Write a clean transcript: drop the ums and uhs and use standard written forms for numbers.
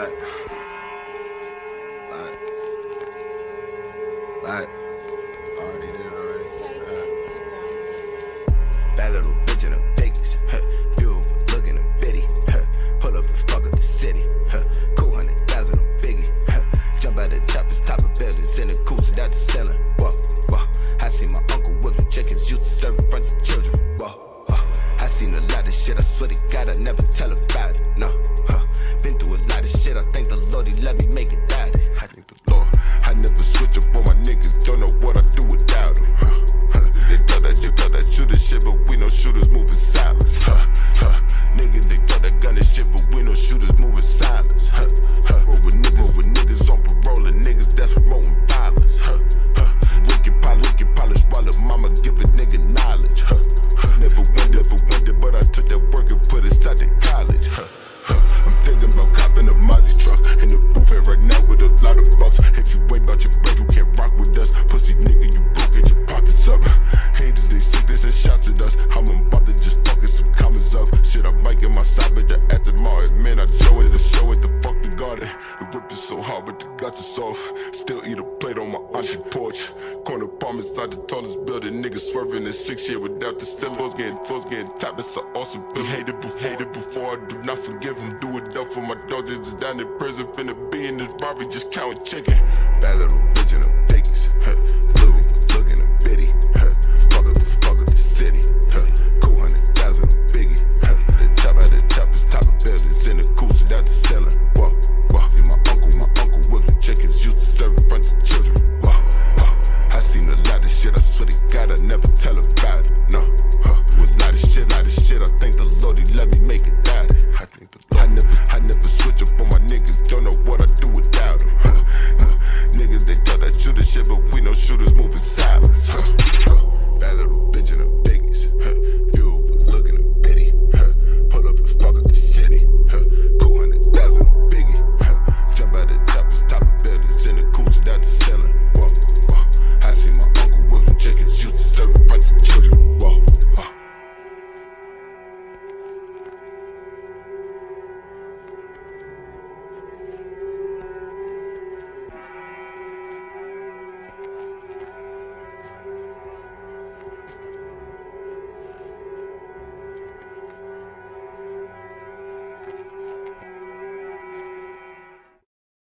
Already did it already. Bad little bitch in the Vegas, beautiful looking and bitty, pull up and fuck up the city, cool 100,000 on Biggie, jump out the choppers, top of buildings in the coops without the ceiling. Whoa, whoa. I seen my uncle whip some chickens, used to serve in front of children. Whoa, whoa. I seen a lot of shit, I swear to God, I never tell about it. No, been through a lot of shit, I thank the Lord he let me make it out it. I thank the Lord. I never switch up on my niggas, don't know what I do without them. They thought that you the shit, but we no shooters moving silence. Niggas, they thought that gun is shit, but we no shooters moving silence. Roll with niggas on parole and niggas that's promoting violence. Wicked polish while the mama give a nigga knowledge. Never wondered, but I took that work and put it start to college. I'm thinking about copping a Mozzie truck in the booth right now with a lot of bucks. If you ain't about your bread, you can't rock with us. Pussy nigga, you broke, get your pockets up. Haters, they sick, they send shots at us. I'm about to just fucking some comments up. Shit, I might get my side, but the aftermath, man, I show it the fucking garden. The whip is so hard, but the guts are soft. Still eat a plate on my auntie porch. Corner palm inside the tallest building. Niggas swerving in 6 years without the still. Flows getting top, it's so awesome. He hated before, I do not forgive him. Do it up for my dogs, it's just down in prison. Finna be in this Barbie, just counting chicken. Bad little bitch in the Vegas, blue, looking and bitty, fuck up the city, cool 100,000 on Biggie, the choppers, top of buildings in the coops without the ceiling. Whoa, whoa. See my uncle whip some chickens, used to serve in front of children. Whoa, whoa. I seen a lot of shit, I swear to God, I never tell about it. No, with a lot of shit, I thank the Lord he let me make it out it. I think the Lord. I never switch up on my niggas, don't know what I do without them. Niggas, they thought that you the shit, but we no shooters moving silence. Bad little bitch in the Vegas,